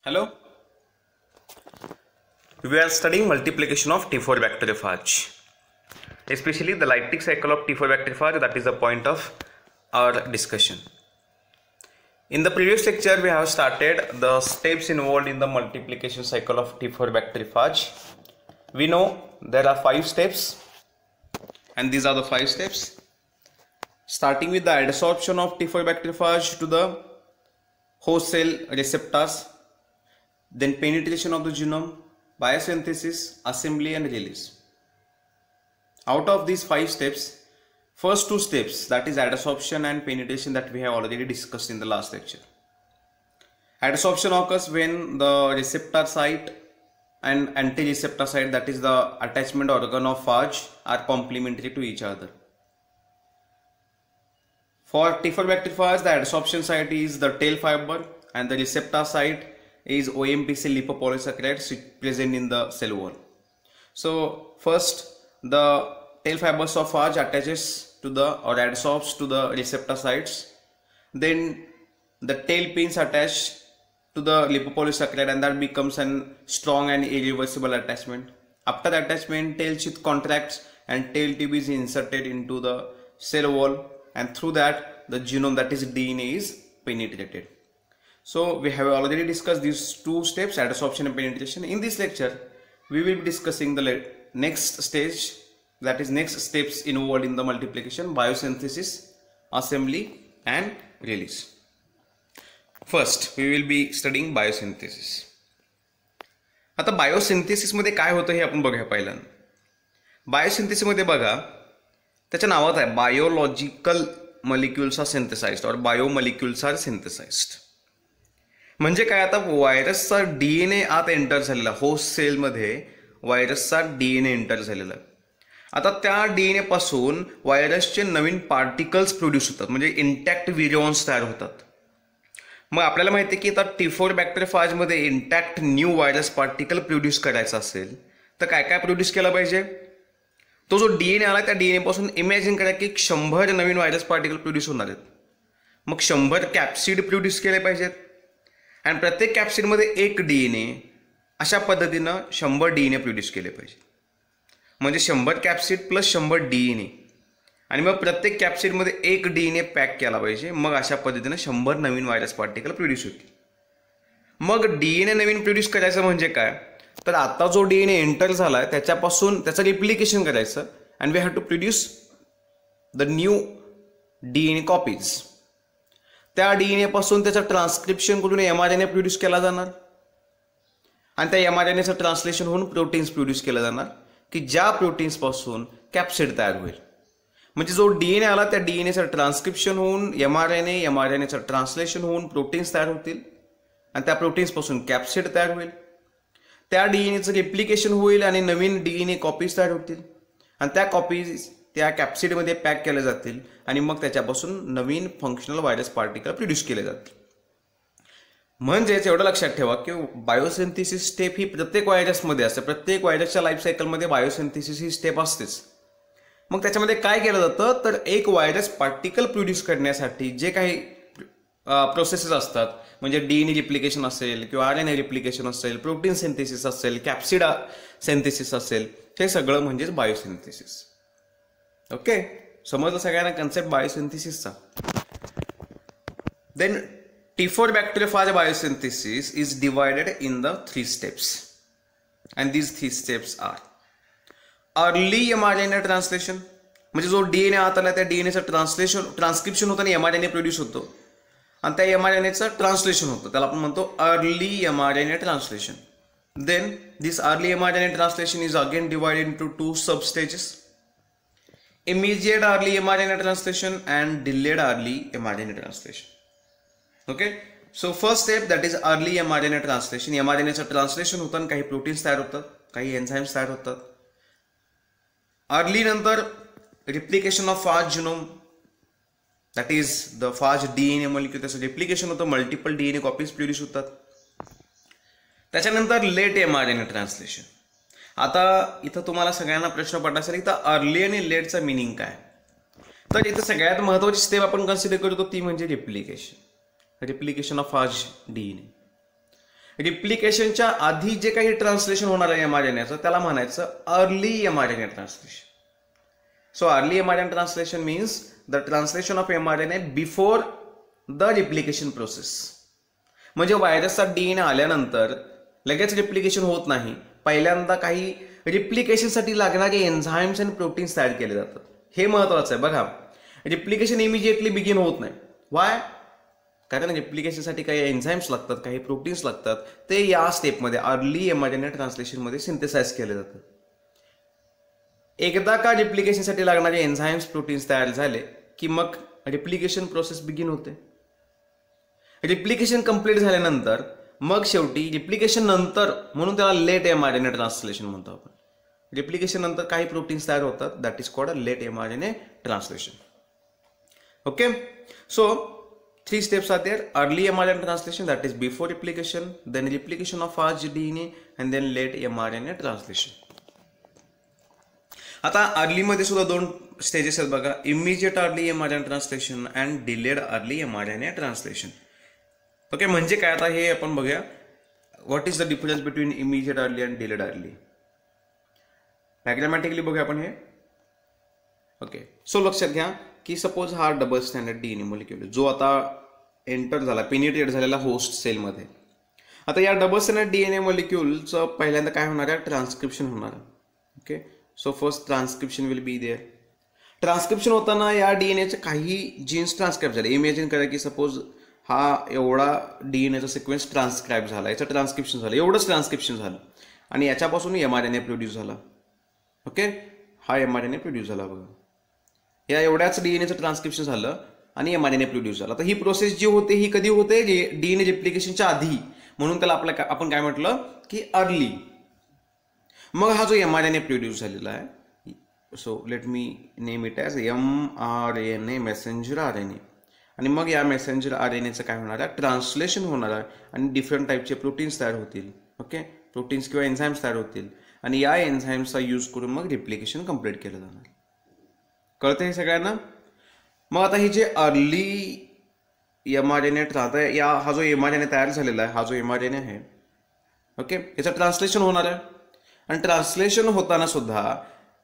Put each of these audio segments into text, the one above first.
Hello, we are studying multiplication of T4 bacteriophage, especially the lytic cycle of T4 bacteriophage. That is the point of our discussion. In the previous lecture, we have started the steps involved in the multiplication cycle of T4 bacteriophage. We know there are 5 steps, and these are the 5 steps. Starting with the adsorption of T4 bacteriophage to the host cell receptors, then penetration of the genome, biosynthesis, assembly and release. Out of these 5 steps, first 2 steps, that is adsorption and penetration, that we have already discussed in the last lecture. Adsorption occurs when the receptor site and anti-receptor site, that is the attachment organ of phage, are complementary to each other. For T4 bacteriophage, the adsorption site is the tail fiber and the receptor site is OMPC lipopolysaccharides present in the cell wall. So first the tail fibers of phage attaches to the or adsorbs to the receptor sites, then the tail pins attach to the lipopolysaccharide and that becomes a strong and irreversible attachment. After the attachment, tail sheath contracts and tail tube is inserted into the cell wall, and through that the genome, that is DNA, is penetrated. So we have already discussed these 2 steps, adsorption and penetration. In this lecture, we will be discussing the next stage, that is next steps involved in the multiplication: biosynthesis, assembly and release. First, we will be studying biosynthesis. आता biosynthesis मध्ये काय होतं हे आपण बघूया पहिल्यांदा. Biosynthesis मध्ये बघा, त्याच्या नावात आहे बायोलॉजिकल मॉलिक्युल्स आर सिंथेसाइज्ड और बायोमॉलिक्युल्स आर सिंथेसाइज्ड. म्हणजे काय, आता व्हायरसचा डीएनए आत एंटर झालेला, होस्ट सेलमध्ये व्हायरसचा डीएनए एंटर झालेला. आता त्या डीएनए पासून व्हायरसचे नवीन पार्टिकल्स प्रोड्यूस होतात, म्हणजे इंटॅक्ट व्हिरियॉन्स तयार होतात. मग आपल्याला माहिती आहे की आता T4 बॅक्टेरियोफाजमध्ये intact new virus particle produce करायचा असेल तर काय काय प्रोड्यूस केला पाहिजे. तो जो डीएनए आला त्या डीएनए पासून इमॅजिन करा की 100 नवीन व्हायरस पार्टिकल प्रोड्यूस होणार आहेत. मग 100 कॅप्सिड प्रोड्यूस केले पाहिजेत आणि प्रत्येक कॅप्सिडमध्ये एक डीएनए, अशा पद्धतीनं 100 डीएनए प्रोड्यूस केले पाहिजे. म्हणजे 100 कॅप्सिड प्लस 100 डीएनए, आणि मग प्रत्येक कॅप्सिडमध्ये एक डीएनए पॅक केला पाहिजे. मग अशा पद्धतीनं 100 नवीन व्हायरस पार्टिकल प्रोड्यूस होतील. मग डीएनए नवीन प्रोड्यूस करायचं म्हणजे काय, तर आता जो डीएनए एंटर झाला आहे त्याच्यापासून त्याचं रिप्लिकेशन करायचं, and we have to produce the new DNA copies. त्या डीएनए पासून त्याचं ट्रान्सक्रिप्शन करून एमआरएनए प्रोड्यूस केला जाणार, आणि त्या एमआरएनएचं ट्रान्सलेशन होऊन प्रोटीन्स प्रोड्यूस केलं जाणार, की ज्या प्रोटीन्स पासून कॅप्सिड तयार होईल. म्हणजे जो डीएनए आला त्या डीएनएचं ट्रान्सक्रिप्शन होऊन एमआरएनएचं ट्रान्सलेशन होऊन प्रोटीन्स तयार होतील, आणि त्या प्रोटीन्सपासून कॅप्सिड तयार होईल. त्या डीएनएचं रिप्लिकेशन होईल आणि नवीन डीएनए कॉपीज तयार होतील, आणि त्या कॉपीज त्या कॅप्सिडमध्ये पॅक केल्या जातील, आणि मग त्याच्यापासून नवीन फंक्शनल व्हायरस पार्टिकल प्रोड्यूस केले जातील. म्हणजेच एवढं लक्षात ठेवा की बायोसिंथेसिस स्टेप ही प्रत्येक व्हायरसमध्ये असते. प्रत्येक व्हायरसच्या लाईफ सायकलमध्ये बायोसिंथेसिस ही स्टेप असतेच. मग त्याच्यामध्ये काय केलं जातं, तर एक व्हायरस पार्टिकल प्रोड्यूस करण्यासाठी जे काही प्रोसेसेस असतात, म्हणजे डीएनए रिप्लिकेशन असेल किंवा आरएनए रिप्लिकेशन असेल, प्रोटीन सिंथेसिस असेल, कॅप्सिड सिंथेसिस असेल, हे सगळं म्हणजेच बायोसिंथेसिस. ओके, समजलं सगळ्यांना कन्सेप्ट बायोसिंथेसिसचा. Then T4 bacteriophage biosynthesis is divided in the 3 steps, and these 3 steps are early mRNA translation, म्हणजे जो डीएनए आत आला त्या डीएनएचं ट्रान्सक्रिप्शन होतं आणि एमआरएनए प्रोड्यूस होतो, आणि त्या एमआरएनएचं ट्रान्सलेशन होतं, त्याला आपण म्हणतो early mRNA translation. Then this early mRNA translation is again divided into 2 sub stages: immediate early mRNA translation and delayed early mRNA translation. Okay, so first step, that is early mRNA translation. mRNAचं translation होतं आणि काही proteins तयार होतात, काही enzymes तयार होतात. Early नंतर replication of phage genome, that is the phage DNA molecule, त्याचं रिप्लिकेशन होतं, मल्टिपल डीएनए कॉपीज प्रोड्यूस होतात. त्याच्यानंतर लेट mRNA ट्रान्सलेशन. आता इथं तुम्हाला सगळ्यांना प्रश्न पडला असेल, इथं अर्ली आणि लेटचा मिनिंग काय. तर इथं सगळ्यात महत्त्वाची स्टेप आपण कन्सिडर करतो ती म्हणजे रिप्लिकेशन ऑफ phage DNA. रिप्लिकेशनच्या आधी जे काही ट्रान्सलेशन होणार आहे mRNAचं त्याला म्हणायचं early mRNA translation. So early mRNA translation means the translation of mRNA before the replication process. म्हणजे व्हायरसचा DNA आल्यानंतर लगेच रिप्लिकेशन होत नाही, पहिल्यांदा काही रिप्लिकेशनसाठी लागणारे एन्झाईम्स आणि प्रोटीन्स तयार केले जातात. हे महत्वाचं आहे बघा. रिप्लिकेशन इमिजिएटली बिगिन होत नाही. वाय? कारण रिप्लिकेशनसाठी काही एन्झाईम्स लागतात, काही प्रोटीन्स लागतात, ते या स्टेपमध्ये अर्ली mRNA ट्रान्सलेशनमध्ये सिंथेसाइज केले जातात. एकदा का रिप्लिकेशनसाठी लागणारे एन्झाईम्स प्रोटीन्स तयार झाले की मग रिप्लिकेशन प्रोसेस बिगिन होते. रिप्लिकेशन कंप्लीट झाल्यानंतर मग शेवटी रिप्लिकेशन नंतर, म्हणून त्याला लेट mRNA ट्रान्सलेशन म्हणतो आपण. रिप्लिकेशन नंतर काही प्रोटीन्स तयार होतात, that is called late mRNA translation. Okay, so 3 steps are there. Early mRNA translation, that is before replication, then replication of fast DNA, and then late mRNA translation. आता early मध्ये सुद्धा 2 stages आहेत बघा. Immediate early mRNA translation and delayed early mRNA translation. Okay, म्हणजे काय आता हे आपण बघूया. What is the difference between immediate early and delayed early. Diagrammatically बघूया आपण हे. ओके, सो लक्षात घ्या की सपोज हा डबल स्टँडर्ड DNA मॉलिक्यूल जो आता एंटर झाला, पेनिट्रेट झालेला होस्ट सेलमध्ये. आता या डबल स्टँडर्ड DNA मॉलिक्यूलचं पहिल्यांदा काय होणार आहे? ट्रान्सक्रिप्शन होणार आहे. Okay, so first transcription will be there. Transcription होताना या DNAचे काही जीन्स ट्रान्सक्राईब झाले. इमॅजिन करा की सपोज हा एवढा DNAचा सिक्वेन्स ट्रान्सक्राईब झाला, याचं ट्रान्सक्रिप्शन झालं, एवढंच ट्रान्सक्रिप्शन झालं आणि याच्यापासून mRNA प्रोड्यूस झाला. ओके, हा mRNA प्रोड्यूस झाला बघा. या एवढ्याच DNAचं ट्रान्सक्रिप्शन झालं आणि mRNA प्रोड्यूस झाला. तर ही प्रोसेस जी होते ही कधी होते? DNA रिप्लिकेशनच्या आधी, म्हणून त्याला आपण काय म्हटलं की अर्ली. मग हा जो mRNA प्रोड्यूस झालेला आहे, so let me name it as mRNA messenger RNA. आणि मग या मेसेंजर RNAचं काय होणार आहे? ट्रान्सलेशन होणार आहे आणि डिफरंट टाईपचे प्रोटीन्स तयार होतील. ओके, प्रोटीन्स किंवा एन्झाईम्स तयार होतील आणि या एन्झाईम्सचा यूज करून मग रिप्लिकेशन कंप्लीट केलं जाणार. कळतं हे सगळ्यांना? मग आता हे जे अर्ली mRNA हा जो mRNA तयार झालेला आहे, हा जो mRNA आहे, ओके, याचं ट्रान्सलेशन होणार आहे. आणि ट्रान्सलेशन होताना सुद्धा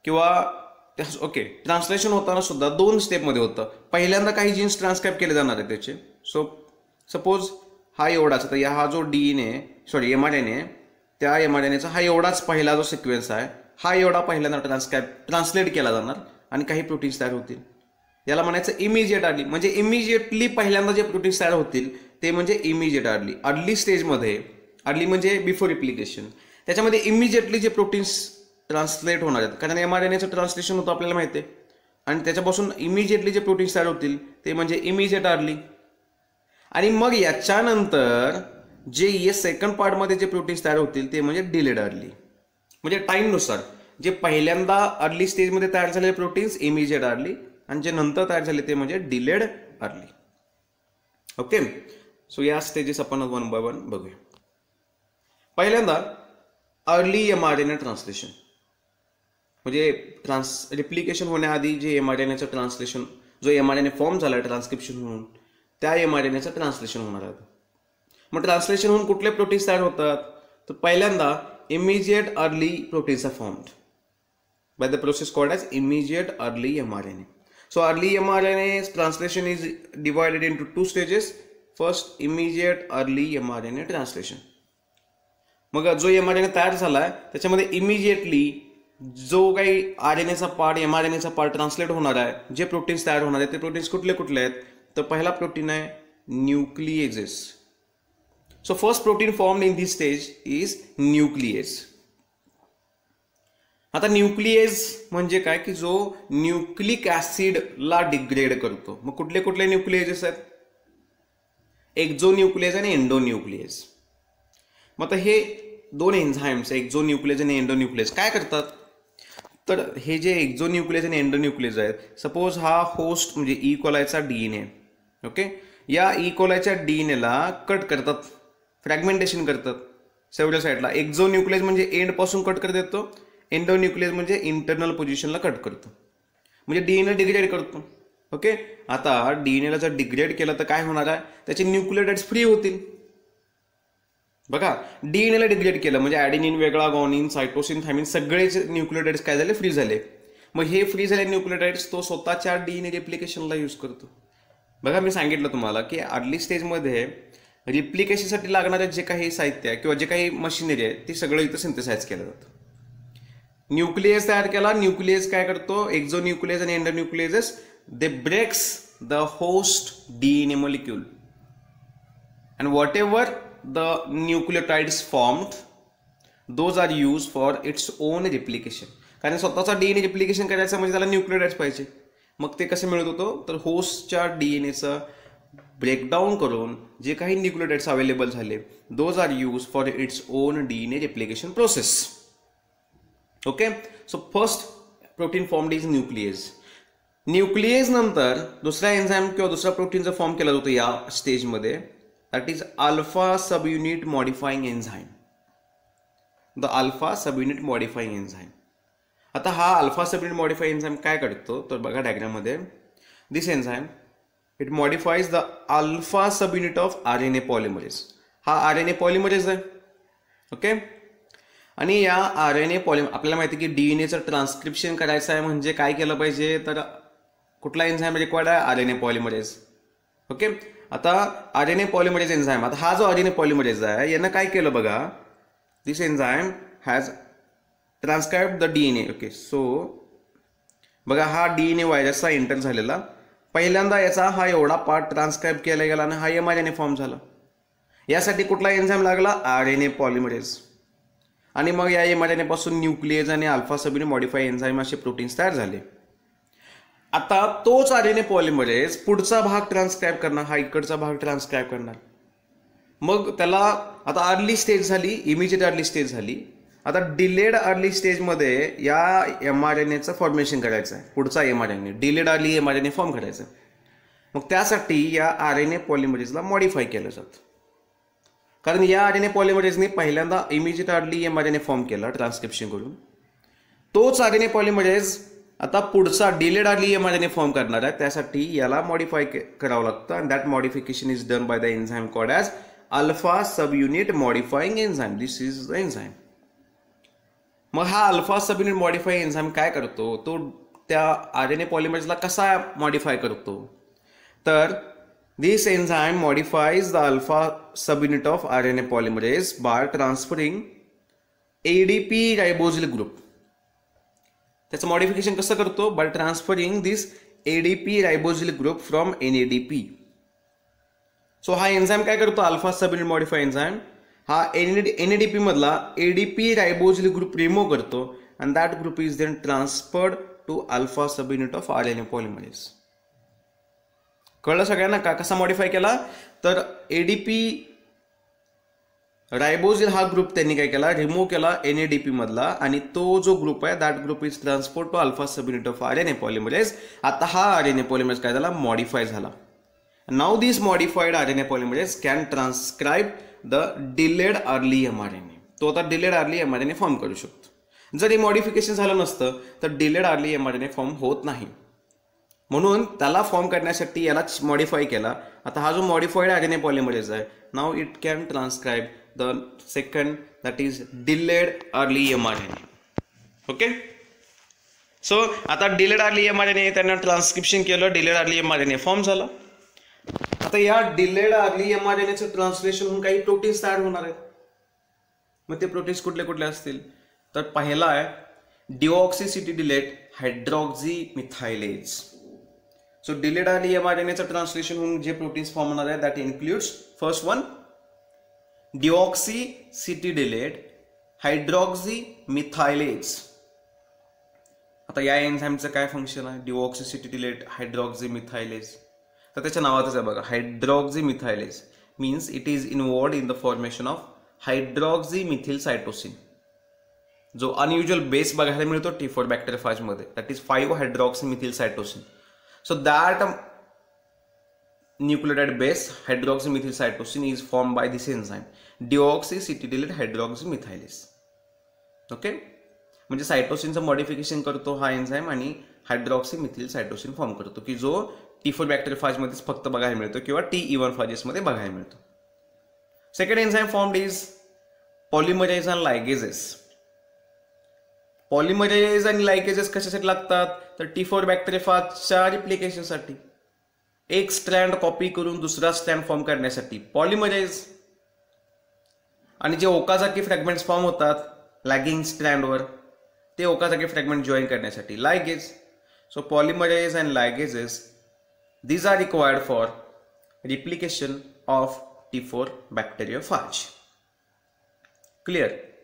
ट्रान्सलेशन होताना सुद्धा 2 स्टेपमध्ये होतं. पहिल्यांदा काही जीन्स ट्रान्सक्राईब केले जाणार आहे त्याचे. सो सपोज हा एवढाच, तर हा जो mRNA, त्या mRNAचा हा एवढाच पहिला जो सिक्वेन्स आहे, हा एवढा पहिल्यांदा ट्रान्सलेट केला जाणार आणि काही प्रोटीन्स तयार होतील. याला म्हणायचं इमिजिएट अर्ली. म्हणजे इमिजिएटली पहिल्यांदा जे प्रोटीन्स तयार होतील ते म्हणजे इमिजिएट अर्ली. अर्ली स्टेजमध्ये, अर्ली म्हणजे बिफोर रिप्लिकेशन, त्याच्यामध्ये इमिजिएटली जे प्रोटीन्स ट्रान्सलेट होणार आहेत, कारण mRNAचं ट्रान्सलेशन होतं आपल्याला माहिती आहे, आणि त्याच्यापासून इमिजिएटली जे प्रोटीन्स तयार होतील ते म्हणजे इमिजिएट अर्ली. आणि मग याच्यानंतर जे सेकंड पार्टमध्ये जे प्रोटीन्स तयार होतील ते म्हणजे डिलेड अर्ली. म्हणजे टाईमनुसार जे पहिल्यांदा अर्ली स्टेजमध्ये तयार झालेले प्रोटीन्स इमिजिएट अर्ली आणि जे नंतर तयार झाले ते म्हणजे डिलेड अर्ली. ओके, सो या स्टेजेस आपण 1 by 1 बघूया. पहिल्यांदा अर्ली mRNA ट्रान्सलेशन, म्हणजे रिप्लिकेशन होण्याआधी जे mRNAचं ट्रान्सलेशन, जो mRNA फॉर्म झाला ट्रान्सक्रिप्शन होऊन, त्या mRNAचं ट्रान्सलेशन होणार आहे. मग ट्रान्सलेशन होऊन कुठले प्रोटीन्स तयार होतात? तर पहिल्यांदा immediate early proteins are formed by the process called as immediate early mRNA. So early mRNA translation is divided into 2 stages. First, immediate early mRNA translation. मग जो mRNA तयार झाला आहे त्याच्यामध्ये इमिजिएटली जो काही RNAचा पार्ट, mRNAचा पार्ट ट्रान्सलेट होणार आहे, जे प्रोटीन्स तयार होणार आहेत ते प्रोटीन्स कुठले कुठले आहेत? तर पहिला प्रोटीन आहे nucleases. So first protein formed in this stage is nuclease. आता न्यूक्लिएज म्हणजे काय की जो न्यूक्लिक ऍसिडला डिग्रेड करतो. मग कुठले कुठले न्यूक्लिएजेस आहेत? एक्झोन्यूक्लिएज आणि एंडोन्यूक्लिएज. मग आता हे 2 एन्झाईम्स, एक्झोन्यूक्लिएज आणि एंडोन्यूक्लिएज काय करतात? तर हे जे एक्झोन्यूक्लिएज आणि एंडोन्यूक्लिएज आहेत, सपोज हा होस्ट म्हणजे ई कोलायचा DNA, ओके, या ई कोलायच्या DNAला कट करतात, फ्रॅगमेंटेशन करतात सेव्हरल साईडला. एक्झोन्यूक्लिएज म्हणजे एंड पासून कट करत येतो, एंडोन्यूक्लिएज म्हणजे इंटरनल पोझिशनला कट करतो, म्हणजे DNA डिग्रेड करतो. ओके, आता DNAला जर डिग्रेड केलं तर काय होणार आहे? त्याचे न्यूक्लियोटाइड्स फ्री होतील. बघा डीएनएला डिग्रेड केलं म्हणजे ॲडेनिन वेगळा, गॉनिन, सायटोसिन, थायमिन सगळेच न्यूक्लियोटाइड्स काय झाले, फ्री झाले. मग हे फ्री झाले न्यूक्लियोटाइड्स तो स्वतःच्या डीएनए रिप्लिकेशनला यूज करतो. बघा मी सांगितलं तुम्हाला की अर्ली स्टेजमध्ये रिप्लिकेशनसाठी लागणारे जे काही साहित्य आहे किंवा जे काही मशिनरी आहे ती सगळं इथं सिंथेसाइज केलं जातं. न्यूक्लियस तयार केला, न्यूक्लियस काय करतो, एक्झो न्यूक्लियस आणि endonuclease they breaks the host DNA molecule and whatever the nucleotides formed those are used for its own replication. कारण स्वतःचा डीएनए रिप्लिकेशन करायचं म्हणजे त्याला न्यूक्लियोटाइड्स पाहिजे. मग ते कसं मिळत होतं तर होस्टच्या डीएनएचं ब्रेकडाऊन करून जे काही न्यूक्लियोटाइड्स अवेलेबल झाले those are use for its own DNA replication process. Okay, so first protein formed is nuclease. Nuclease नंतर दुसरा एन्झाईम किंवा दुसरा प्रोटीन जर फॉर्म केला जातो या स्टेजमध्ये, that is alpha subunit modifying enzyme. The alpha subunit modifying enzyme. आता हा अल्फा सबयुनिट मॉडिफाय एन्झाईम काय करतो तर बघा डायग्राम मध्ये, this enzyme it modifies the alpha subunit of RNA polymerase. हा आरएनए पॉलिमरेज आहे. ओके, आणि या आरएनए पॉलिमर आपल्याला माहिती की डीएनएचं ट्रान्सक्रिप्शन करायचं आहे म्हणजे काय केलं पाहिजे तर कुठला एन्झाईम रिक्वायर्ड आहे, आरएनए पॉलिमरेज. ओके, आता आरएनए पॉलिमरेज एन्झाईम, आता हा जो आरएनए पॉलिमरेज आहे यानं काय केलं बघा, this enzyme has transcribe the DNA. Okay, so बघा हा डीएनए व्हायरसचा एंटर झालेला, पहिल्यांदा याचा हा एवढा पार्ट ट्रान्सक्राइब केला गेला आणि हा एमआरएनए फॉर्म झाला. यासाठी कुठला एन्झाईम लागला, आरएनए पॉलिमरेज. आणि मग या एमआरएनए पासून न्यूक्लियस आणि अल्फा सबयुनिट मॉडिफाय एन्झाईम असे प्रोटीन्स तयार झाले. आता तोच आरएनए पॉलिमरेज पुढचा भाग ट्रान्सक्राइब करणार, हा इकडचा भाग ट्रान्सक्राइब करणार. मग त्याला आता अर्ली स्टेज झाली, इमिजिएट अर्ली स्टेज झाली. आता डिलेड अर्ली स्टेजमध्ये या एमआरएनएचं फॉर्मेशन करायचं आहे, पुढचा mRNA delayed early mRNA form करायचं. मग त्यासाठी या आरएनए पॉलिमरेजला मॉडिफाय केलं जातं. कारण या आरएनए पॉलिमरेजने पहिल्यांदा इमिजिएट अर्ली एमआरएनए फॉर्म केला ट्रान्सक्रिप्शन करून. तोच आरएनए पॉलिमरेज आता पुढचा डिलेड अर्ली एमआरएनए फॉर्म करणार आहे, त्यासाठी याला मॉडिफाय करावं लागतं. And that modification is done by the enzyme called as alpha subunit modifying enzyme. This is the enzyme. मग हा अल्फा सबयुनिट मॉडिफाईंग एन्झाईम काय करतो, तो त्या आरएनए पॉलिमरेजला कसा मॉडिफाय करतो तर this enzyme modifies the alpha subunit of RNA polymerase by transferring ADP ribosyl group. त्याचं मॉडिफिकेशन कसं करतो, by transferring this ADP ribosyl group from NADP. So हा एन्झाईम काय करतो, अल्फा सबयुनिट मॉडिफाय एन्झाईम हा एनएडीपी मधला एडीपी रायबोझिल ग्रुप रिमूव्ह करतो and that group is then transferred to alpha subunit of RNA polymerase. कळलं सगळ्यांना का कसा मॉडिफाय केला तर एडीपी रायबोझिल हा ग्रुप त्यांनी काय केला, रिमूव्ह केला एनएडीपी मधला, आणि तो जो ग्रुप आहे that group is transport to alpha subunit of RNA polymerase. आता हा आरएनए पॉलिमरेज काय झाला, मॉडिफाय झाला. Now this modified RNA polymerase can transcribe the delayed early mRNA. तो आता डिलेड अर्ली एमआरएनए फॉर्म करू शकतो. जर हे मॉडिफिकेशन झालं नसतं तर डिलेड अर्ली एमआरएनए फॉर्म होत नाही. म्हणून त्याला फॉर्म करण्यासाठी याला मॉडिफाय केला. आता हा जो मॉडिफाईड आरएनए पॉलिमरेज आहे, now it can transcribe the second that is delayed early mRNA. Okay, so आता डिलेड अर्ली एमआरएनए त्यांना ट्रान्सक्रिप्शन केलं, डिलेड अर्ली एमआरएनए फॉर्म झाला. आता या डिलेड अर्ली एमआरएनएचं ट्रान्सलेशन होऊन काही प्रोटीन्स तयार होणार आहेत. मग ते प्रोटीन्स कुठले कुठले असतील तर पहिला आहे deoxycytidylate hydroxymethylase. So delayed early एमआरएनएचं ट्रान्सलेशन होऊन जे प्रोटीन्स फॉर्म होणार आहे that includes first one deoxycytidylate hydroxymethylase. आता या एन्झाईमचं काय फंक्शन आहे, डिऑक्सिसिटीडिलेट हायड्रॉक्झी मिथायलेज, तर त्याच्या नावातच आहे बघा, hydroxymethylase means it is involved in the formation of hydroxymethyl cytosine. जो अनयुज्युअल बेस बघायला मिळतो T4 बॅक्टेरियोफाजमध्ये, that is 5 hydroxymethyl cytosine. So that nucleotide base hydroxymethyl cytosine is formed by this enzyme deoxycitidylate hydroxymethylase. ओके, म्हणजे सायटोसिनचं modification करतो हा enzyme आणि हायड्रॉक्सीमिथिल सायटोसिन फॉर्म करतो की जो T4 बॅक्टेरियोफाजमध्येच फक्त बघायला मिळतो किंवा T1 फाजेसमध्ये बघायला मिळतो. Second enzyme formed is polymerase आणि लायगेजेस. पॉलिमरेज आणि लायगेजेस कशासाठी लागतात? तर T4 बॅक्टेरियोफाजच्या रिप्लिकेशनसाठी, एक स्ट्रँड कॉपी करून दुसरा स्ट्रँड फॉर्म करण्यासाठी पॉलिमरेज. आणि जे ओकाझाकी फ्रॅगमेंट्स फॉर्म होतात लॅगिंग स्ट्रँडवर, ते ओकाझाकी फ्रॅगमेंट जॉईन करण्यासाठी ligase. So polymerase and ligases, these are required for replication of T4 bacteriophage. Clear?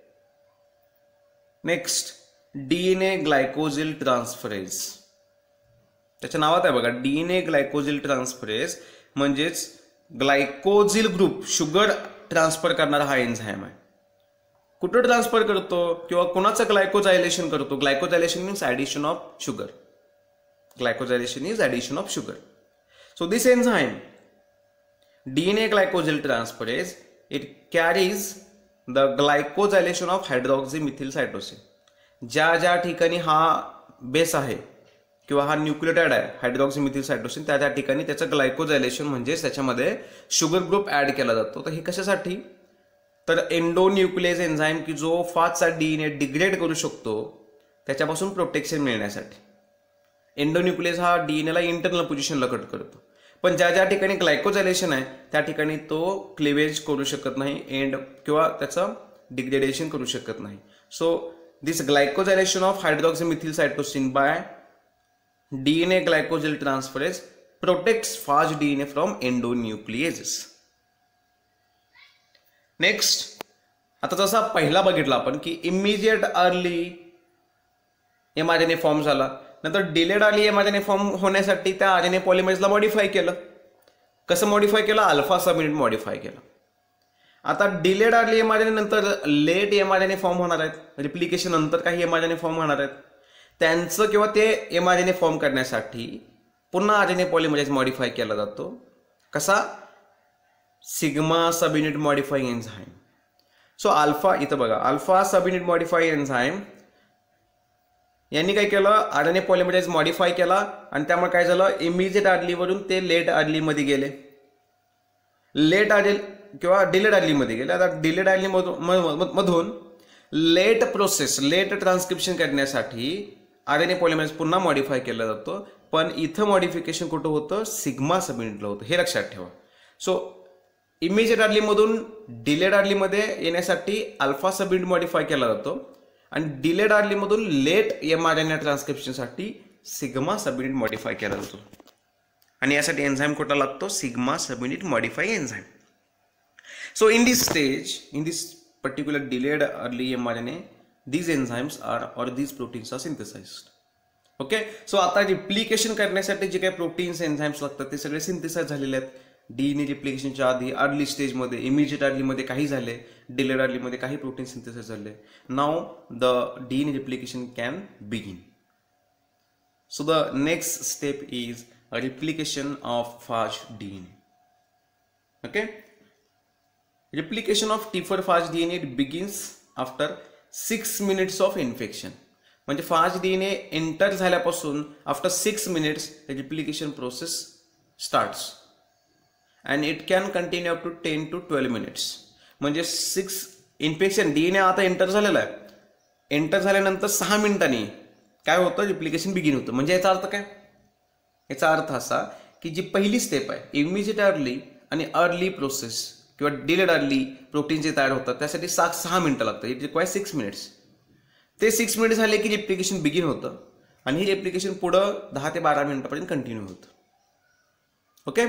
Next, DNA glycosyl transferase. त्याच्या नावात आहे बघा, DNA glycosyl transferase म्हणजेच ग्लायकोजिल ग्रुप शुगर ट्रान्सफर करणारा हा एन्झाईम आहे. कुठं ट्रान्सफर करतो किंवा कुणाचं ग्लायकोजायलेशन करतो? Glycosylation means addition of sugar. Glycosylation is addition of sugar. So this enzyme, DNA glycosyl transferase, it carries the glycosylation of hydroxymethyl cytosine. ज्या ठिकाणी हा बेस आहे किंवा हा न्यूक्लियोटाइड आहे हायड्रॉक्सीमिथिल सायटोसिन, त्या ठिकाणी त्याचं ग्लायकोजायलेशन म्हणजे त्याच्यामध्ये शुगर ग्रुप ऍड केला जातो. तर हे कशासाठी? तर एंडोन्यूक्लियेज एन्झाईम की जो फाजचा डीएनए डिग्रेड करू शकतो त्याच्यापासून प्रोटेक्शन मिळण्यासाठी. एंडोन्यूक्लियस हा डीएनएला इंटरनल पोझिशनला कट करतो, पण ज्या ठिकाणी ग्लायकोजायलेशन आहे त्या ठिकाणी तो क्लिवेज करू शकत नाही एंड किंवा त्याचं डिग्रेडेशन करू शकत नाही. So this glycosylation of hydroxymethyl cytosine by DNA glycosyl transferase protects phage DNA from endonucleases. Next, आता जसा पहिला बघितला आपण की इमिजिएट अर्ली एमआरएनए फॉर्म झाला, नंतर डिलेड अर्ली एमआरएनए फॉर्म होण्यासाठी त्या आरएनए पॉलिमरेजला मॉडिफाय केलं. कसं मॉडिफाय केलं? अल्फा सबयुनिट मॉडिफाय केलं. आता डिलेड अर्ली एमआरएनए नंतर लेट एमआरएनए फॉर्म होणार आहेत, रिप्लिकेशन नंतर काही एमआरएनए फॉर्म होणार आहेत, त्यांचं किंवा ते एमआरएनए फॉर्म करण्यासाठी पुन्हा आरएनए पॉलिमरेज मॉडिफाय केला जातो. कसा? Sigma subunit modifying enzyme. So alpha, इथं बघा, अल्फा सबयुनिट मॉडिफाईंग एन्झाईम यांनी काय केलं? आरएनए पॉलिमरेज मॉडिफाय केला आणि त्यामुळे काय झालं? इमिजिएट अर्लीवरून ते लेट अर्लीमध्ये गेले, लेट अर्ली किंवा डिलेड अर्लीमध्ये गेले. आता डिलेड अर्ली मधून लेट प्रोसेस, लेट ट्रान्सक्रिप्शन करण्यासाठी आरएनए पॉलिमरेज पुन्हा मॉडिफाय केला जातो, पण इथं मॉडिफिकेशन कुठं होतं? सिग्मा सबयुनिटला होतं, हे लक्षात ठेवा. सो इमिजिएट अर्लीमधून डिलेड अर्लीमध्ये येण्यासाठी अल्फा सबयुनिट मॉडिफाय केला जातो आणि डिलेड अर्लीमधून लेट एमआरएनए ट्रान्सक्रिप्शनसाठी सिग्मा सबयुनिट मॉडिफाय केला जातो. आणि यासाठी एन्झाईम कुठला लागतो? Sigma subunit modify enzyme. So in this stage, in this particular delayed early mRNA, these enzymes are or these proteins are synthesized. Okay, so आता replication करण्यासाठी जे काही प्रोटीन्स एन्झाईम्स लागतात ते सगळे सिंथेसाइज झालेले आहेत. डीएनए रिप्लिकेशनच्या आधी अर्ली स्टेजमध्ये, इमिजिएट अर्लीमध्ये काही झाले, डिलेड अर्लीमध्ये काही प्रोटीन सिंथेसाइज झाले. Now the DNA replication can begin. So the next step is replication of phage DNA. Okay, replication of T4 phage DNA begins after 6 minutes of infection. म्हणजे phage DNA enter झाल्यापासून after 6 minutes replication process starts and it can continue up to 10 to 12 minutes. म्हणजे 6 infection DNA आता enter झालेला आहे, enter झाल्यानंतर 6 मिनिटांनी काय होतं? रिप्लिकेशन बिगिन होतं. म्हणजे याचा अर्थ काय? याचा अर्थ असा की जी पहिली स्टेप आहे इमिजिएट अर्ली आणि अर्ली प्रोसेस किंवा डिलेड अर्ली प्रोटीन जे तयार होतात त्यासाठी 6 मिनिटं लागतात. It require 6 minutes. ते 6 minutes झाले की रिप्लिकेशन बिगिन होतं आणि ही रिप्लिकेशन पुढं 10 ते 12 मिनिटापर्यंत कंटिन्यू होतं. Okay,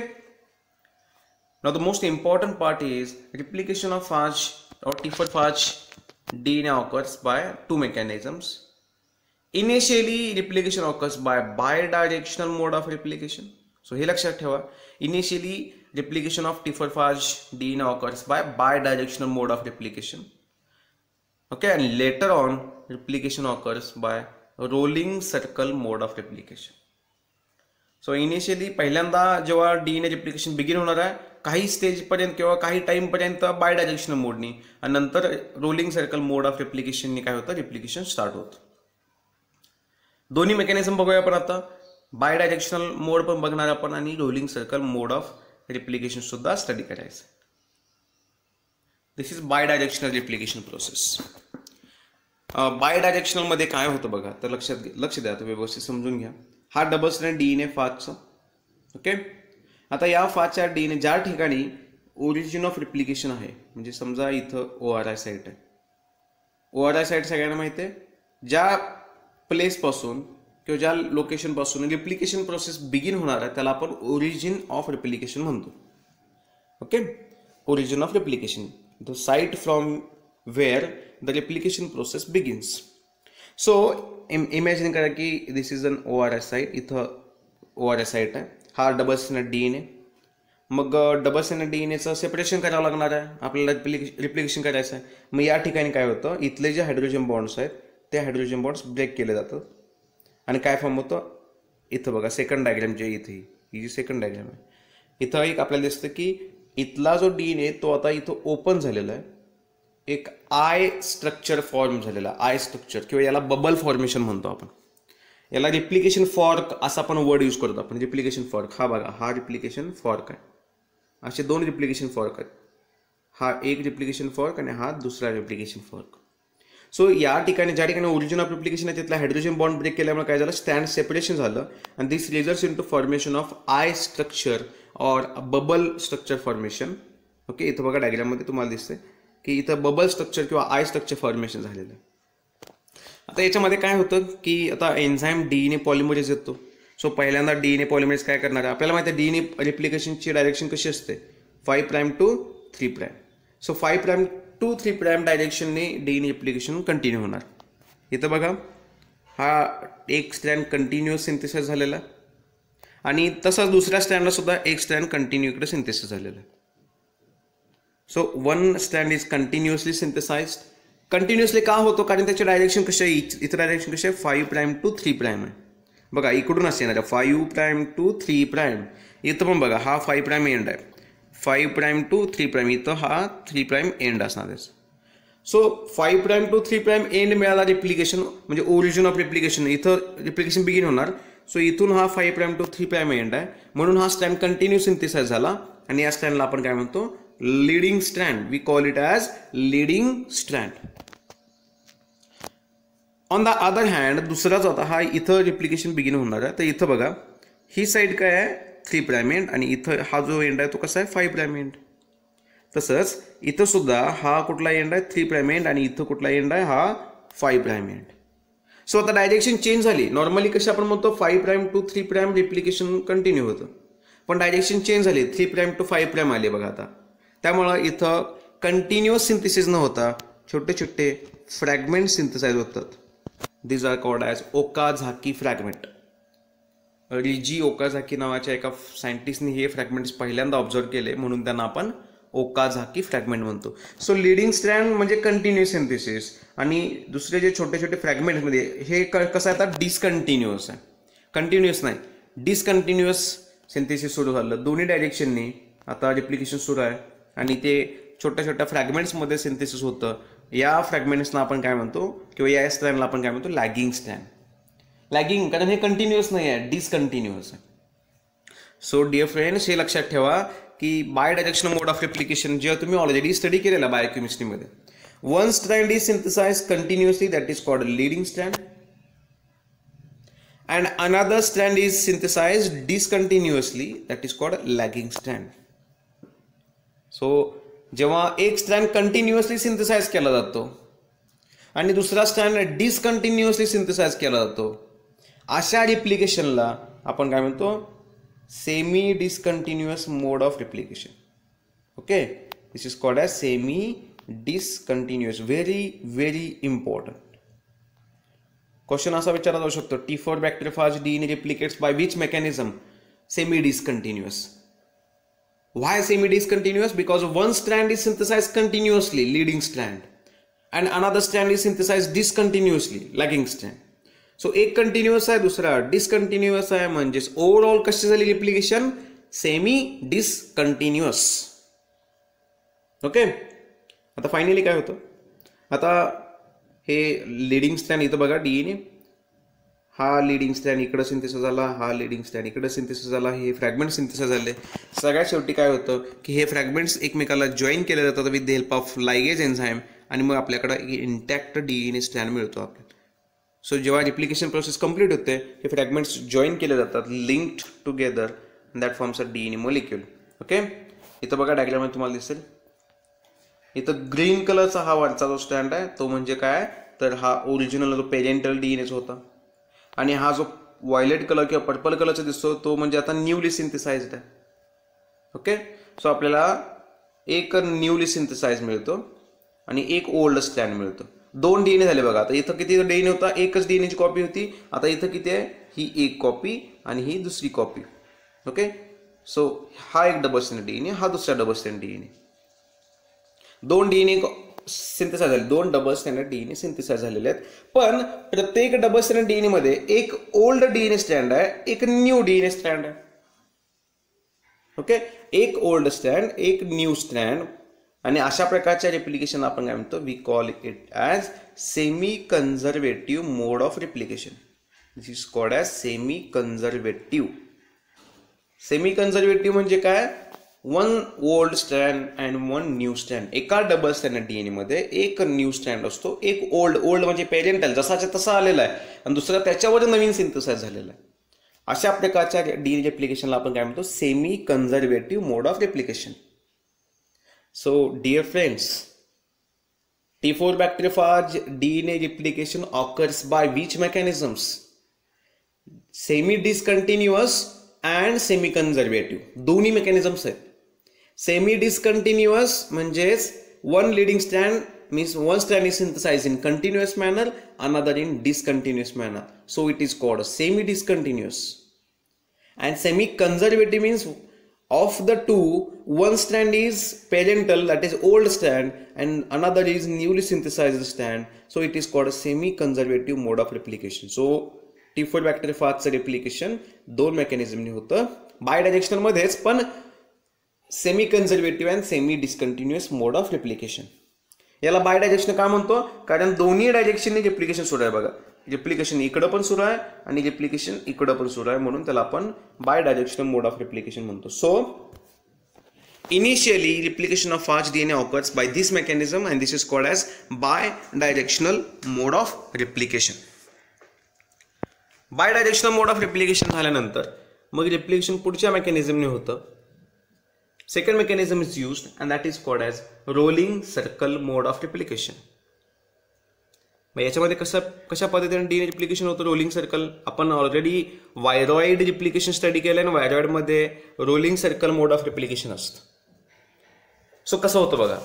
now the most important part is replication of phage or T4 phage DNA occurs by 2 mechanisms. Initially replication occurs by bidirectional mode of replication. So हे लक्षात ठेवा, initially replication of T4 phage DNA occurs by bidirectional mode of replication. Okay, and later on replication occurs by rolling circle mode of replication. So initially पहिल्यांदा जेव्हा DNA replication begin होणार आहे काही stage पर्यंत किंवा काही टाइम पर्यंत bidirectional मोडनी आणि नंतर रोलिंग सर्कल मोड ऑफ रिप्लिकेशननी काय होतं? रिप्लिकेशन स्टार्ट होतं. दोन्ही मेकॅनिझम बघूया आपण आता. बायडायरेक्शनल मोड पण बघणार आपण आणि rolling circle mode of replication सुद्धा स्टडी करायचं. This is bidirectional replication process. Bidirectional मध्ये काय होतं बघा, तर लक्ष द्या, तर व्यवस्थित समजून घ्या. हा डबल स्ट्रँड DNA फाजचा. ओके, आता या फाजच्या DNA ज्या ठिकाणी ओरिजिन ऑफ रिप्लिकेशन आहे, म्हणजे समजा इथं ORI साईट आहे. ORI साईट सगळ्यांना माहिती आहे, ज्या प्लेसपासून किंवा ज्या लोकेशनपासून रिप्लिकेशन प्रोसेस बिगिन होणार आहे त्याला आपण ओरिजिन ऑफ रिप्लिकेशन म्हणतो. Okay, origin of replication, the site from where the replication process begins. So imagine करा की this is an ORI site. इथं ORI साईट आहे, हा डबल स्ट्रँड DNA. मग डबल स्ट्रँड DNAचं सेपरेशन करावं लागणार आहे आपल्याला, रिप्लिकेशन करायचं आहे. मग या ठिकाणी काय होतं, इथले जे हायड्रोजन बॉन्ड्स आहेत ते हायड्रोजन बॉन्ड्स ब्रेक केले जातात आणि काय फॉर्म होतं, इथं बघा सेकंड डायग्राम जे इथे ही जी सेकंड डायग्राम आहे, इथं एक आपल्याला दिसतं की इथला जो DNA तो आता इथं ओपन झालेला आहे, एक आय स्ट्रक्चर फॉर्म झालेला, आय स्ट्रक्चर किंवा याला बबल फॉर्मेशन म्हणतो आपण. याला रिप्लिकेशन फॉर्क असा आपण वर्ड यूज करतो आपण, रिप्लिकेशन फॉर्क. हा बघा, हा रिप्लिकेशन फॉर्क आहे. असे दोन रिप्लिकेशन फॉर्क आहेत, हा एक रिप्लिकेशन फॉर्क आणि हा दुसरा रिप्लिकेशन फॉर्क. सो या ठिकाणी ज्या ठिकाणी ओरिजिन ऑफ रिप्लिकेशन आहे तिथला हायड्रोजन बॉन्ड ब्रेक केल्यामुळे काय झालं, स्टँड सेपरेशन झालं आणि this results in to formation of I structure or bubble structure formation. Okay, इथं बघा डायग्राममध्ये तुम्हाला दिसतंय की इथं बबल स्ट्रक्चर किंवा आय स्ट्रक्चर फॉर्मेशन झालेलं आहे. आता याच्यामध्ये काय होतं की आता एन्झाईम DNA पॉलिमरेज येतो. सो पहिल्यांदा DNA पॉलिमरेज काय करणार आहे, आपल्याला माहिती आहे DNA रिप्लिकेशनची डायरेक्शन कशी असते, 5' to 3'. सो 5' to 3' डायरेक्शनने DNA रिप्लिकेशन कंटिन्यू होणार. इथं बघा, हा एक स्ट्रँड कंटिन्युअस सिंथेसाइज झालेला आणि तसाच दुसऱ्या स्ट्रँडला सुद्धा एक स्ट्रँड कंटिन्यू इकडे सिंथेसिस झालेला आहे. So one strand is continuously synthesized. Continuously का होतो, कारण त्याचे डायरेक्शन कसे आहे, इथं डायरेक्शन कसे आहे, 5' to 3' आहे. बघा इकडून असं येणार आहे 5' to 3'. इथं पण बघा हा 5' एंड आहे, 5' to 3'. इथं हा 3' एंड असणार आहे. सो 5' to 3' एंड मिळाला रिप्लिकेशन, म्हणजे ओरिजिन ऑफ रिप्लिकेशन. इथं रिप्लिकेशन बिगिन होणार. सो इथून हा 5' to 3' एंड आहे, म्हणून हा स्ट्रँड कंटिन्यू सिंथेसाइज झाला आणि या स्ट्रँडला आपण काय म्हणतो, leading strand. We call it as leading strand. On the other hand दुसराच होता हा, इथं रिप्लिकेशन बिगिन होणार आहे. तर इथं बघा ही साईड काय आहे, 3' एंड आणि इथं हा जो एंड आहे तो कसा आहे, 5' एंड. तसंच इथं सुद्धा हा कुठला एंड आहे, 3' एंड आणि इथं कुठला एंड आहे, हा 5' एंड. सो आता डायरेक्शन चेंज झाली. नॉर्मली कशी आपण म्हणतो 5' to 3' रिप्लिकेशन कंटिन्यू होतं, पण डायरेक्शन चेंज झाली, 3' to 5' आले बघा आता. त्यामुळं इथं कंटिन्युअस सिंथेसिस न होता छोटे छोटे फ्रॅगमेंट सिंथेसाइज होतात. This are called as Okazaki fragment. Reiji Okazaki नावाच्या एका सायंटिस्टने हे फ्रॅगमेंट्स पहिल्यांदा ऑब्झर्व केले, म्हणून त्यांना आपण ओकाझाकी फ्रॅगमेंट म्हणतो. सो लिडिंग स्ट्रँड म्हणजे कंटिन्युअस सिंथेसिस आणि दुसरे जे छोटे छोटे फ्रॅगमेंट्समध्ये हे कसं आहे, आता डिसकंटिन्युअस आहे, कंटिन्युअस नाही, डिसकंटिन्युअस सिंथेसिस सुरू झालं. दोन्ही डायरेक्शननी आता रिप्लिकेशन सुरू आहे आणि ते छोट्या छोट्या फ्रॅगमेंट्समध्ये सिंथेसिस होतं. या फ्रॅगमेंट्सना आपण काय म्हणतो, किंवा या स्ट्रँडला आपण काय म्हणतो, लॅगिंग स्ट्रँड. लॅगिंग कारण हे कंटिन्युअस नाही आहे, डिसकंटिन्युअस आहे. सो डिअर फ्रेंड्स, हे लक्षात ठेवा की bidirectional mode of replication जेव्हा तुम्ही ऑलरेडी स्टडी केलेला बायोकेमिस्ट्रीमध्ये, one strand is synthesise continuously, that is called leading strand, and another strand is synthesized discontinuously, that is called lagging strand. So जेव्हा एक स्ट्रँड कंटिन्युअसली सिंथेसाइज केला जातो आणि दुसरा स्ट्रँड डिसकंटिन्युअसली सिंथेसाइज केला जातो, अशा रिप्लिकेशनला आपण काय म्हणतो, semi discontinuous mode of replication. Okay, this is called as semi discontinuous. Very very important question असा विचारला जाऊ शकतो, T4 bacteriophage DNA replicates by which mechanism? Semi discontinuous. Why semi discontinuous? Because one strand is synthesized continuously, leading strand, and another strand is synthesized discontinuously, lagging strand. So एक continuous आहे, दुसरा discontinuous आहे, म्हणजेच overall कशी झाली replication, semi discontinuous. Okay, आता finally काय होतं, आता हे लीडिंग स्ट्रँड इथं बघा DNA, हा लिडिंग स्ट्रँड इकडं सिंथेसिस झाला, हा लिडिंग स्ट्रँड इकडं सिंथेसिस झाला, हे फ्रॅगमेंट सिंथेसिस झाले. सगळ्यात शेवटी काय होतं की हे फ्रॅगमेंट्स एकमेकाला जॉईन केले जातात with the help of ligase enzyme आणि मग आपल्याकडे इंटॅक्ट DNA स्ट्रँड मिळतो आपल्याला. सो जेव्हा रिप्लिकेशन प्रोसेस कंप्लीट होते हे फ्रॅगमेंट्स जॉईन केले जातात, linked together, that forms a DNA molecule. Okay, इथं बघा डायग्राममध्ये तुम्हाला दिसेल, इथं ग्रीन कलरचा हा वरचा जो स्टँड आहे तो म्हणजे काय तर हा ओरिजिनल जो पेरेंटल DNAचा होता, आणि हा जो व्हायलेट कलर किंवा पर्पल कलरचा दिसतो तो म्हणजे आता न्यूली सिंथेसाइज्ड आहे. ओके, सो आपल्याला एक न्यूली सिंथेसाइज मिळतो आणि एक ओल्ड स्टँड मिळतो. 2 DNA झाले बघा. आता इथं किती DNA होता, एकच DNAची कॉपी होती. आता इथं किती आहे, ही एक कॉपी आणि ही दुसरी कॉपी. ओके, सो हा एक डबल स्टँड DNA, हा दुसरा डबल स्टँड DNA. 2 DNA सिंथेसाइज झाले, 2 डबल स्टँडर्ड DNA सिंथेसाइज झालेले आहेत. पण प्रत्येक डबल स्टँडर्ड DNA मध्ये एक ओल्ड DNA स्टँड आहे, एक न्यू DNA स्टँड आहे. ओके, एक ओल्ड स्टँड, एक न्यू स्टँड, आणि अशा प्रकारच्या रिप्लिकेशन आपण काय म्हणतो, we call it as semi conservative mode of replication. This is called as semi conservative. Semi conservative म्हणजे काय, 1 ओल्ड स्टँड अँड 1 न्यू स्टँड. एका डबल स्टँडर्ड DNA मध्ये एक न्यू स्टँड असतो, एक ओल्ड म्हणजे पेरेंटल जसाच्या तसा आलेला आहे, आणि दुसरा त्याच्यावर नवीन सिंथेसाइज झालेला आहे. अशा प्रकारच्या DNA रिप्लिकेशनला आपण काय म्हणतो, semi conservative mode of replication. So dear friends, T4 bacteriophage DNA replication occurs by which mechanisms? Semi-discontinuous and semi-conservative. दोन्ही mechanisms आहेत. Semi-discontinuous म्हणजेच one leading strand means one strand is synthesized in continuous manner, another in discontinuous manner. So it is called semi-discontinuous. And semi-conservative means of the two, one strand is parental, that is old strand, and another is newly synthesized strand. So it is called a semi-conservative mode of replication. So T4 bacteriophageचं replication 2 मेकॅनिझमने होतं, bidirectional मध्येच, पण semi conservative and semi discontinuous mode of replication. याला bidirection का म्हणतो, कारण दोन्ही डायरेक्शनने replication सुरू आहे. बघा, रिप्लिकेशन इकडं पण सुरू आहे आणि रिप्लिकेशन इकडं पण सुरू आहे, म्हणून त्याला आपण bidirectional mode of replication म्हणतो. So initially replication of phage DNA occurs by this mechanism and this is called as bidirectional mode of replication. Bidirectional mode of replication झाल्यानंतर मग रिप्लिकेशन पुढच्या मेकॅनिझमने होतं. Second mechanism is used and that is called as rolling circle mode of replication. याच्यामध्ये कशा पद्धतीने DNA replication होतं, rolling circle. आपण ऑलरेडी व्हायरॉइड रिप्लिकेशन स्टडी केलं आणि व्हायरॉइडमध्ये rolling circle mode of replication असतं. सो कसं होतं बघा,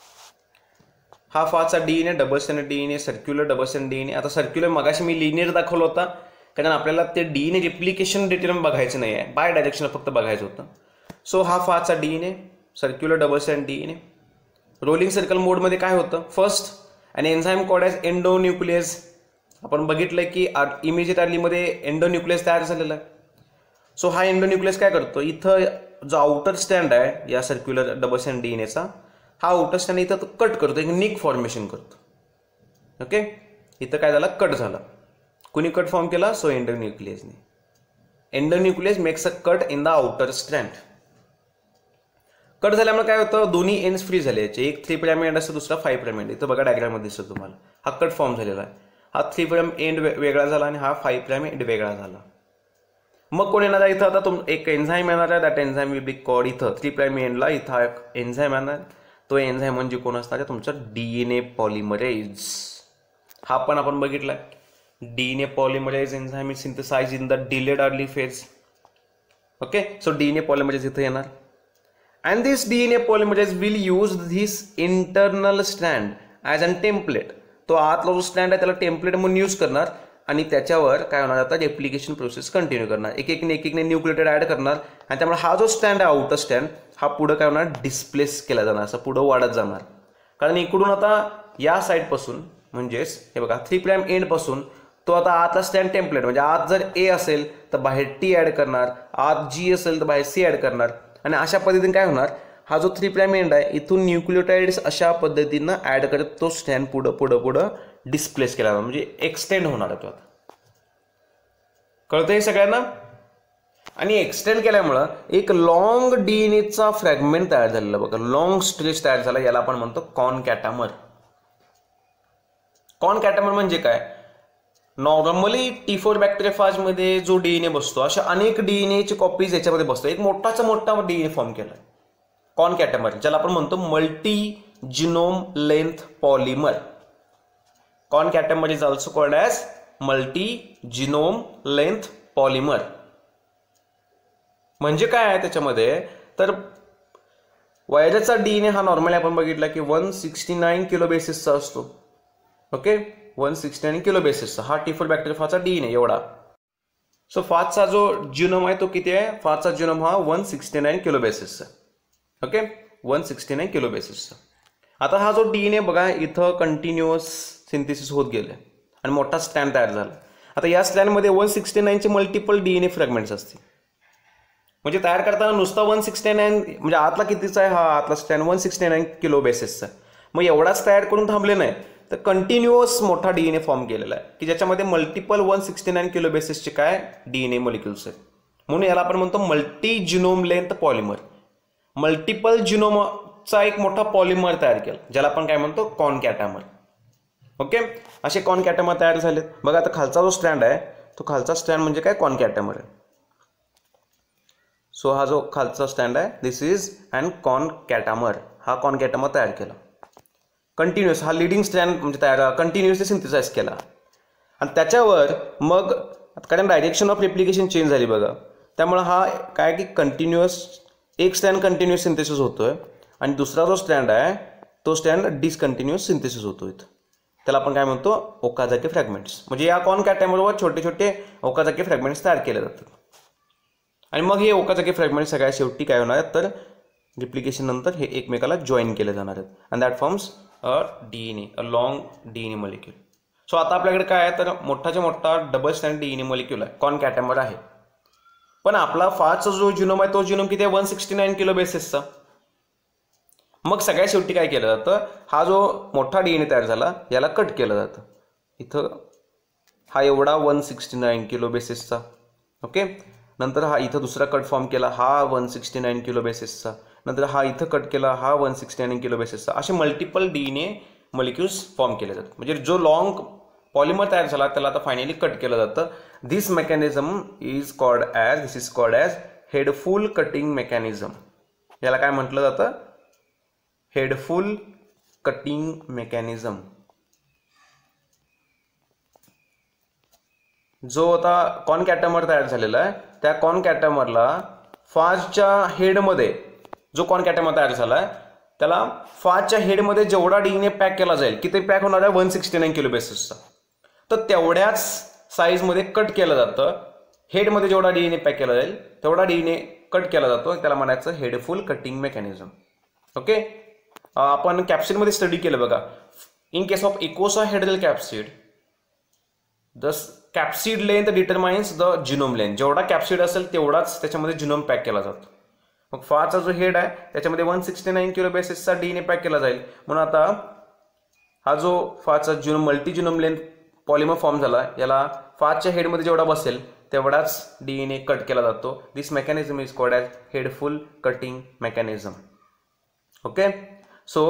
हा फाचा DNA, double stranded DNA, circular double stranded DNA. आता सर्क्युलर मगाशी मी लिनियर दाखवलं होता, कारण आपल्याला ते DNA रिप्लिकेशन डिटेल बघायचं नाही आहे, बाय डायरेक्शनल फक्त बघायचं होतं. सो हा फाचा DNA, circular double stranded DNA. Rolling circle मोडमध्ये काय होतं, फर्स्ट आणि एन्झाईम कॉल्ड ॲज एंडोन्यूक्लियस. आपण बघितलं की इमिजिएट अर्लीमध्ये एंडोन्यूक्लियस तयार झालेला आहे. सो हा एंडोन्यूक्लियस काय करतो, इथं जो आउटर स्टँड आहे या सर्क्युलर डबल स्टँड DNAचा, हा आउटर स्टँड इथं कट करतो, एक निक फॉर्मेशन करतो. ओके, इथं काय झालं, कट झाला. कुणी कट फॉर्म केला, सो एंडोन्यूक्लियसने. Endonuclease makes a cut in the outer स्टँड. कट झाल्यामुळे काय होतं, दोन्ही एंड्स फ्री झाले. एक 3' एंड असतं, दुसरा 5' एंड. इथं बघा डायग्राममध्ये दिसतो तुम्हाला, हा कट फॉर्म झालेला आहे. हा 3' एंड वेगळा झाला आणि हा 5' एंड वेगळा झाला. मग कोण येणार आहे इथं, आता एक एन्झाईम येणार आहे, that enzyme will be called, इथं 3' एंडला इथं एक एन्झाईम येणार. तो एन्झाईम म्हणजे कोण असणार आहे, तुमचा DNA पॉलिमरेज. हा पण आपण बघितलाय, DNA polymerase enzyme is synthesise in the delayed early phase. Okay, so DNA polymerase इथं येणार. And this DNA polymerase will use this internal strand as a template. तो आतला जो स्टँड आहे त्याला टेम्पलेट म्हणून यूज करणार आणि त्याच्यावर काय होणार, आता रेप्लिकेशन प्रोसेस कंटिन्यू करणार, एक एकने न्यूक्लियोटाइड ऍड करणार. आणि त्यामुळे हा जो स्टँड आहे आउटर स्टँड, हा पुढे काय होणार, डिस्प्लेस केला जाणार, असं पुढे वाढत जाणार. कारण इकडून आता या साईडपासून म्हणजेच हे बघा 3' एंड पासून तो आता आतला स्टँड टेम्पलेट, म्हणजे आत जर A असेल तर बाहेर T ऍड करणार, आत G असेल तर बाहेर C ऍड करणार. आणि अशा पद्धतीने काय होणार, हा जो 3' एंड आहे इथून न्यूक्लियोटाइड्स अशा पद्धतीनं ऍड करत तो स्टँड पुढं डिस्प्लेस केला जाणार, म्हणजे एक्सटेंड होणार आहे तो आता. कळतंय सगळ्यांना? आणि एक्सटेंड केल्यामुळं एक लॉंग डीएनएचा फ्रॅगमेंट तयार झालेला बघा, लॉंग स्ट्रेच तयार झाला, याला आपण म्हणतो कॉनकॅटामर. कॉनकॅटामर म्हणजे काय? नॉर्मली T4 बॅक्टेरियोफाजमध्ये जो डीएनए बसतो, अशा अनेक डीएनएची कॉपीज याच्यामध्ये बसतो, एक मोठाचा मोठा डीएनए फॉर्म केला कॉनकॅटामर, ज्याला आपण म्हणतो multi genome length polymer. Concatemer is also called as multi genome length polymer. म्हणजे काय आहे त्याच्यामध्ये? तर व्हायरसचा डीएनए हा नॉर्मली आपण बघितला की 169 किलो बेसिसचा असतो. ओके, 169 किलो बेसिसचा हा T4 बॅक्टेरियोफाजचा डीएनए एवढा. सो फाजचा जो जिनोम आहे तो किती आहे? फाजचा जिनोम हा 169 किलो बेसिसचा. ओके, 169 किलो बेसिसचा. आता हा जो डीएनए बघा इथं कंटिन्युअस सिंथेसिस होत गेले आणि मोठा स्ट्रँड तयार झाला. आता या स्ट्रँडमध्ये 169 चे मल्टिपल डीएनए फ्रॅगमेंट्स असतील. म्हणजे तयार करताना नुसता 169 म्हणजे आतला कितीचा आहे? हा आतला स्ट्रँड 169 किलो बेसिसचा. मग एवढाच तयार करून थांबले नाही, तर कंटिन्युअस मोठा डीएनए फॉर्म केलेला आहे की ज्याच्यामध्ये मल्टिपल 169 किलो बेसिसचे काय डीएनए मॉलिक्युल्स आहेत. म्हणून याला आपण म्हणतो multi genome length polymer. Multiple जिनोमचा एक मोठा पॉलिमर तयार केला, ज्याला आपण काय म्हणतो कॉनकॅटामर. ओके, असे कॉनकॅटामर तयार झालेत बघा. आता खालचा जो स्ट्रँड आहे तो खालचा स्ट्रँड म्हणजे काय? कॉनकॅटामर आहे. सो हा जो खालचा स्टँड आहे दिस इज अँड कॉनकॅटामर. हा कॉनकॅटामर तयार केला कंटिन्युअस, हा लिडिंग स्टँड म्हणजे तयार कंटिन्युअसली सिंथेसाइज केला. आणि त्याच्यावर मग कारण डायरेक्शन ऑफ रेप्लिकेशन चेंज झाली बघा, त्यामुळे हा काय की कंटिन्युअस एक स्टँड कंटिन्युअस सिंथेसिस होतोय आणि दुसरा जो स्टँड आहे तो स्टँड डिसकंटिन्युअस सिंथेसिस होतोय. त्याला आपण काय म्हणतो? Okazaki fragments. म्हणजे या कॉनकॅटामरवर छोटे छोटे ओकाझाकी फ्रॅगमेंट्स तयार केले जातात. आणि मग हे ओकाझाकी फ्रॅगमेंट सगळ्या शेवटी काय होणार आहेत? तर रिप्लिकेशन नंतर हे एकमेकाला जॉईन केले जाणार आहेत and that forms a DNA, a long DNA molecule. So आता आपल्याकडे काय आहे? तर मोठाच्या मोठा डबल स्टँड डीएनए मॉलिक्यूल आहे, कॉनकॅटामर आहे. पण आपला फाजचा जो जिनोम आहे तो जिनोम किती आहे? 169 किलो बेसिसचा. मग सगळ्या शेवटी काय केलं जातं? हा जो मोठा डीएनए तयार झाला याला कट केलं जातं. इथं हा एवढा 169 किलो बेसिसचा. ओके, नंतर हा इथं दुसरा कट फॉर्म केला, हा 169 किलो बेसिसचा. नंतर हा इथं कट केला, हा 169 किलो बेसिसचा. असे मल्टिपल डीएनए मॉलिक्युल्स फॉर्म केले जातात. म्हणजे जो लॉंग पॉलिमर तयार झाला त्याला आता फायनली कट केलं जातं. This mechanism is called as headful cutting mechanism. याला काय म्हटलं जातं? Headful cutting mechanism. जो आता कॉनकॅटामर तयार झालेला आहे त्या कॉनकॅटामरला फाजच्या हेडमध्ये जो कॉनकॅटामर तयार झाला आहे त्याला फाजच्या हेडमध्ये जेवढा डीएनए पॅक केला जाईल, किती पॅक होणार आहे? 169 किलो बेसिसचा. तर तेवढ्याच साईजमध्ये कट केलं जातं. हेडमध्ये जेवढा डीएनए पॅक केला जाईल तेवढा डीएनए कट केला जातो, त्याला म्हणायचं हेडफुल कटिंग मेकॅनिझम. ओके, आपण कॅप्सिडमध्ये स्टडी केलं बघा. In case of icosahedral capsid the capsid length determines the genome length. जेवढा कॅप्सिड असेल तेवढाच त्याच्यामध्ये जिनोम पॅक केला जातो. मग फाजचा जो हेड आहे त्याच्यामध्ये 169 किलो बेसिसचा डीएनए पॅक केला जाईल. म्हणून आता हा जो फाजचा genome multi genome length polymer form झाला याला फाजच्या हेडमध्ये जेवढा बसेल तेवढाच डीएनए कट केला जातो. दिस mechanism is called as headful cutting mechanism. Okay, so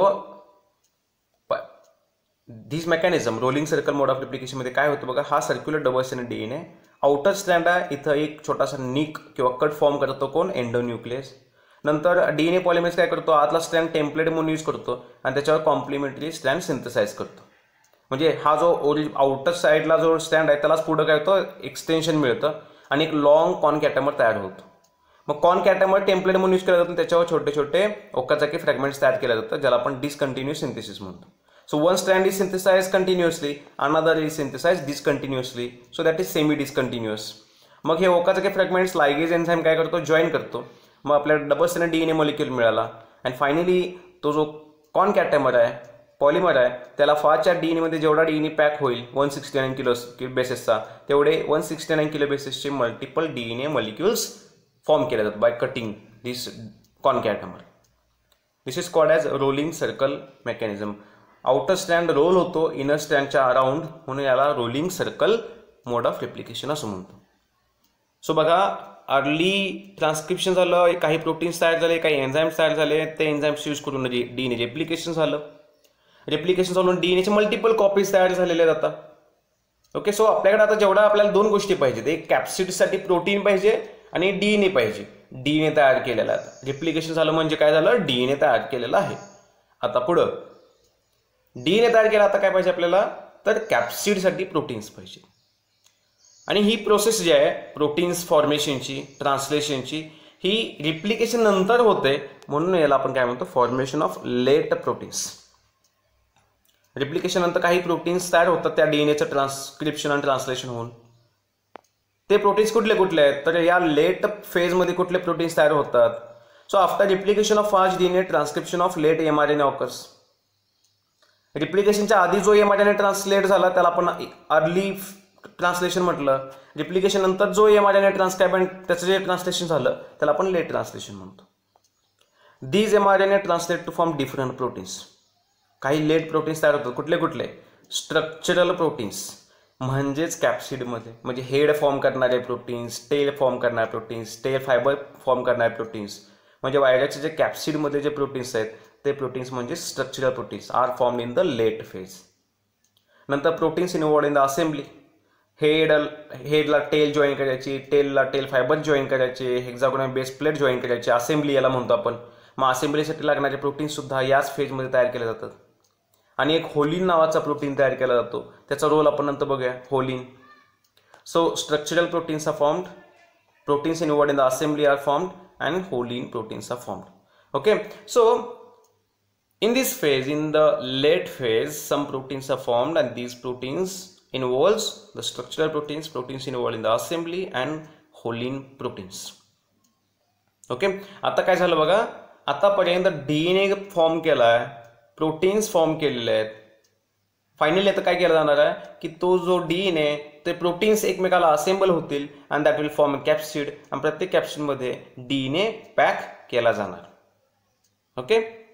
this mechanism rolling circle mode of replication मध्ये काय होतं बघा. हा circular double stand DNA outer stand आहे, इथं एक छोटासा निक किंवा कट फॉर्म करतो कोण? एंडोन्यूक्लियस. नंतर डीएनए पॉलिमरेज काय करतो? आतला स्टँड टेम्पलेट म्हणून यूज करतो आणि त्याच्यावर कॉम्प्लिमेंटरी स्टँड सिंथेसाइज करतो. म्हणजे हा जो आउटर साईडला जो स्टँड आहे त्यालाच पुढं काय होतं? एक्सटेन्शन मिळतं आणि एक लॉंग कॉनकॅटामर तयार होतो. मग कॉनकॅटामर टेम्पलेट म्हणून यूज केलं जातं, त्याच्यावर छोटे छोटे ओकाझाकी फ्रॅगमेंट्स तयार केले जातात, ज्याला आपण डिसकंटिन्युअस सिंथेसिस म्हणतो. So one strand is synthesized continuously, another is synthesized discontinuously, so that is semi discontinuous. मग हे ओकाझाकी फ्रॅगमेंट्स लायगेज एन्झाइम काय करतो? जॉईन करतो. मग आपल्याला डबल स्टँड डीएनए मॉलिक्यूल मिळाला आणि फायनली तो जो कॉनकॅटामर आहे पॉलिमर आहे त्याला फाजच्या डीएनएमध्ये जेवढा डीएनए पॅक होईल 169 किलो बेसिसचा तेवढे 169 किलो बेसिसचे मल्टिपल डीएनए मॉलिक्युल्स फॉर्म केले जातात by cutting this concatemer. This is called as rolling circle mechanism. Outer स्टँड रोल होतो इनर स्टँडच्या अराउंड, म्हणून याला rolling circle mode of replication असं म्हणतो. सो बघा, अर्ली ट्रान्सक्रिप्शन झालं, काही प्रोटीन्स तयार झाले, काही एन्झाईम्स तयार झाले, ते एन्झाईम्स यूज करून डीएनए रेप्लिकेशन झालं. रेप्लिकेशन झालं डीएनएचे मल्टिपल कॉपीज तयार झालेले आहेत आता. ओके, सो आपल्याकडे आता जेवढा आपल्याला दोन गोष्टी पाहिजेत, एक कॅप्सिडसाठी प्रोटीन पाहिजे आणि डीएनए पाहिजे. डीएनए तयार केलेला आहे. रेप्लिकेशन झालं म्हणजे काय झालं, डीएनए तयार केलेला आहे. आता पुढं डीएनए तयार केला, आता काय पाहिजे आपल्याला, तर कॅप्सिडसाठी प्रोटीन्स पाहिजे. आणि ही प्रोसेस जी आहे प्रोटीन्स फॉर्मेशनची, ट्रान्सलेशनची, ही रिप्लिकेशन नंतर होते, म्हणून याला आपण काय म्हणतो, formation of late proteins. Replication नंतर काही प्रोटीन्स तयार होतात त्या डीएनएचं ट्रान्सक्रिप्शन आणि ट्रान्सलेशन होऊन. ते प्रोटीन्स कुठले कुठले आहेत, तर या लेट फेजमध्ये कुठले प्रोटीन्स तयार होतात. So after replication of fast DNA, transcription of late mRNA occurs. रिप्लिकेशनच्या आधी जो एमआरएनए ट्रान्सलेट झाला त्याला आपण अर्ली ट्रान्सलेशन म्हटलं. रिप्लिकेशन नंतर जो एमआरएनए ट्रान्सक्राइब आणि त्याचं जे ट्रान्सलेशन झालं त्याला आपण लेट ट्रान्सलेशन म्हणतो. These mRNA translate to form different proteins. काही लेट प्रोटीन्स तयार होतात. कुठले कुठले, स्ट्रक्चरल प्रोटीन्स म्हणजेच कॅप्सिडमध्ये, म्हणजे हेड फॉर्म करणारे प्रोटीन्स, टेल फॉर्म करणारे प्रोटीन्स, टेल फायबर फॉर्म करणारे प्रोटीन्स, म्हणजे व्हायरसचे जे कॅप्सिडमध्ये जे प्रोटीन्स आहेत ते प्रोटीन्स म्हणजे structural proteins are form in the late phase. नंतर proteins involved in the assembly. हेडला टेल जॉईन करायची, टेलला टेल फायबर जॉईन करायचे, हेक्सागोनल बेस प्लेट जॉईन करायची, असेंब्ली याला म्हणतो आपण. मग असेंब्लीसाठी लागणारे प्रोटीन्स सुद्धा याच फेजमध्ये तयार केले जातात. आणि एक होलिन नावाचा प्रोटीन तयार केला जातो, त्याचा रोल आपण नंतर बघूया, holin. So structural proteins are formed, proteins involved in the assembly are formed, and holin proteins are formed. Okay, so in this phase, in the late phase, some proteins are formed, and these proteins involves the structural proteins, proteins involved in the assembly, and holine proteins. Okay, आता काय झालं बघा, आतापर्यंत DNA form केलाय, proteins form केलेले आहेत. Finally आता काय केलं जाणार आहे की तो जो डीएनए ते प्रोटीन्स एकमेकाला असेंबल होतील, and that will form a capsid, आणि प्रत्येक कॅप्सिडमध्ये डीएनए पॅक केला जाणार. ओके.